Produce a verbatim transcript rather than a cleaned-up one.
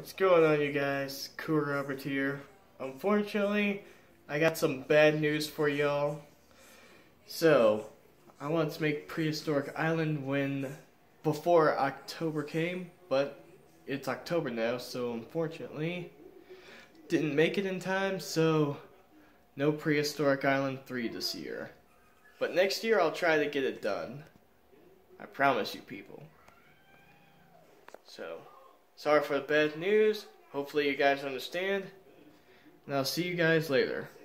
What's going on, you guys? Cool Robert here. Unfortunately, I got some bad news for y'all. So, I wanted to make Prehistoric Island when before October came, but it's October now, so unfortunately, didn't make it in time, so no Prehistoric Island three this year. But next year, I'll try to get it done. I promise you, people. So, sorry for the bad news. Hopefully you guys understand. And I'll see you guys later.